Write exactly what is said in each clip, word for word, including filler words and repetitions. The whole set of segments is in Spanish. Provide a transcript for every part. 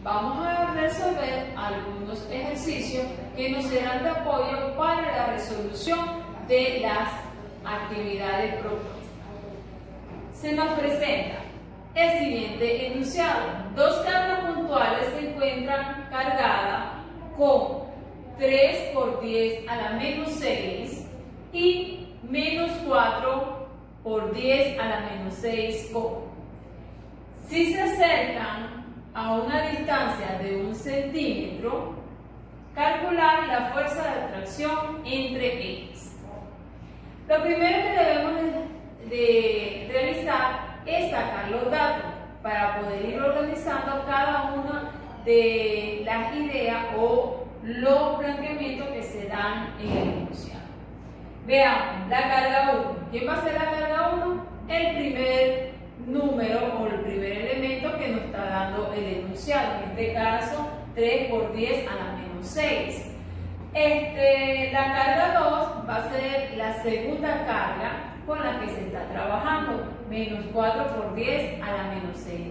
vamos a resolver algunos ejercicios que nos serán de apoyo para la resolución de las actividades propuestas. Se nos presenta el siguiente enunciado. Dos cargas puntuales se encuentran cargadas con tres por diez a la menos seis y menos cuatro por diez a la menos seis. Si se acercan a una distancia de un centímetro, calcular la fuerza de atracción entre ellas. Lo primero que debemos de, de realizar es sacar los datos para poder ir organizando cada una de las ideas o los planteamientos que se dan en el enunciado. Veamos, la carga uno. ¿Quién va a ser la carga uno? El primer número o el primer elemento que nos está dando el enunciado, en este caso tres por diez a la menos seis. Este, la carga dos va a ser la segunda carga con la que se está trabajando, menos cuatro por diez a la menos seis.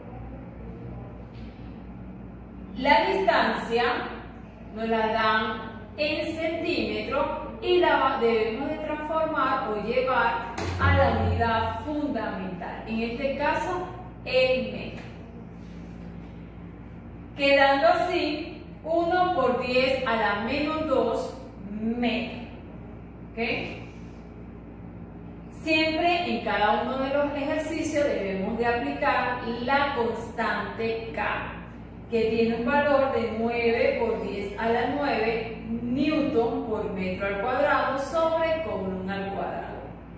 La distancia nos la dan en centímetros y la debemos de transformar o llevar a la unidad fundamental, en este caso el metro, quedando así uno por diez a la menos dos metros. ¿Okay? Siempre en cada uno de los ejercicios debemos de aplicar la constante K, que tiene un valor de nueve por diez a la nueve newton por metro al cuadrado sobre coulomb al cuadrado.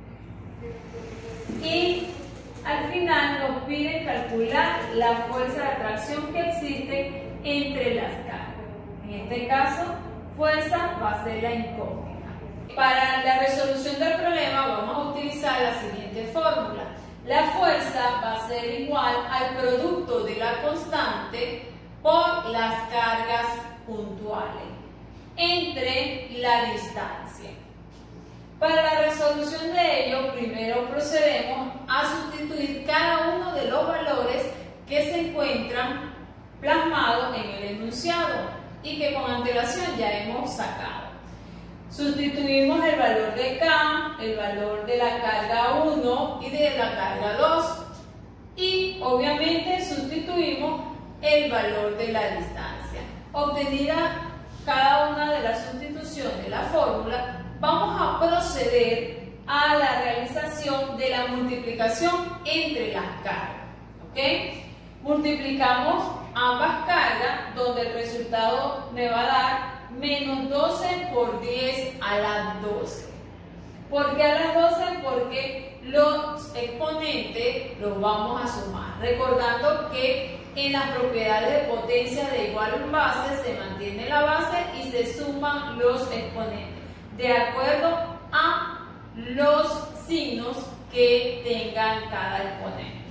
Y al final nos piden calcular la fuerza de atracción que existe entre las cargas. En este caso, fuerza va a ser la incógnita. Para la resolución del problema vamos a utilizar la siguiente fórmula. La fuerza va a ser igual al producto de la constante por las cargas puntuales entre la distancia. Para la resolución de ello, primero procedemos a sustituir cada uno de los valores que se encuentran plasmados en el enunciado y que con antelación ya hemos sacado. Sustituimos el valor de K, el valor de la carga uno y de la carga dos y obviamente sustituimos el valor de la distancia. Obtenida cada una de las sustituciones de la fórmula, vamos a proceder a la realización de la multiplicación entre las cargas. ¿Okay? Multiplicamos ambas cargas, donde el resultado me va a dar menos doce por diez a la doce. ¿Por qué a las doce? Porque los exponentes los vamos a sumar. Recordando que en las propiedades de potencia de igual base se mantiene la base y se suman los exponentes de acuerdo a los signos que tengan cada exponente.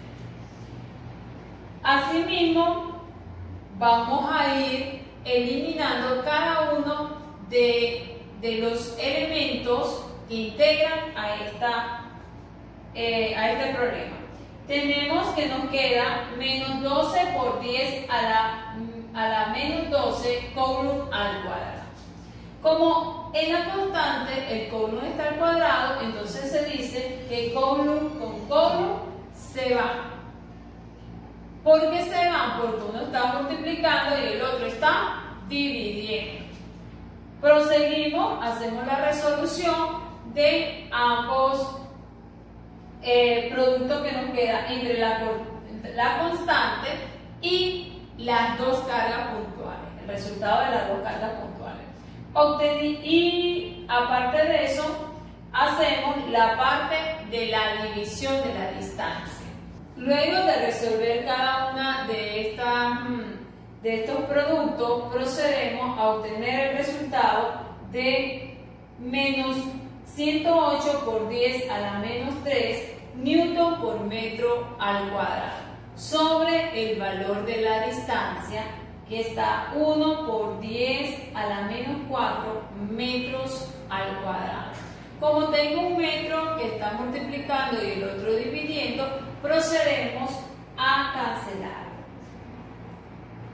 Asimismo, vamos a ir eliminando cada uno de, de los elementos que integran a, esta, eh, a este problema. Tenemos que nos queda menos doce por diez a la, a la menos doce coulomb al cuadrado. Como en la constante el coulomb está al cuadrado, entonces se dice que coulomb con coulomb se va. ¿Por qué se van? Porque uno está multiplicando y el otro está dividiendo. Proseguimos, hacemos la resolución de ambos eh, productos que nos queda entre la, la constante y las dos cargas puntuales, el resultado de las dos cargas puntuales. Obtení, y aparte de eso, hacemos la parte de la división de la distancia. Luego de resolver cada una de, estas, de estos productos, procedemos a obtener el resultado de menos ciento ocho por diez a la menos tres newton por metro al cuadrado sobre el valor de la distancia, que está uno por diez a la menos cuatro metros al cuadrado. Como tengo un metro que está multiplicando y el otro dividiendo, procedemos a cancelar.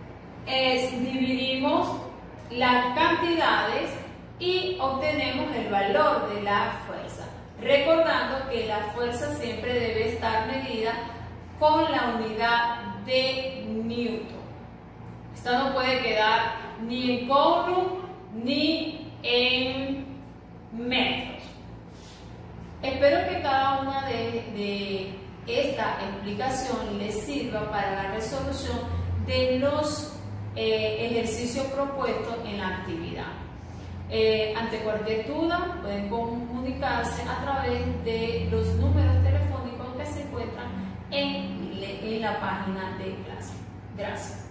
es dividimos las cantidades y obtenemos el valor de la fuerza. Recordando que la fuerza siempre debe estar medida con la unidad de Newton. Esta no puede quedar ni en coulomb ni en metros. Espero que cada una de, de esta explicación les sirva para la resolución de los eh, ejercicios propuestos en la actividad. Eh, ante cualquier duda pueden comunicarse a través de los números telefónicos que se encuentran en, en la página de clase. Gracias.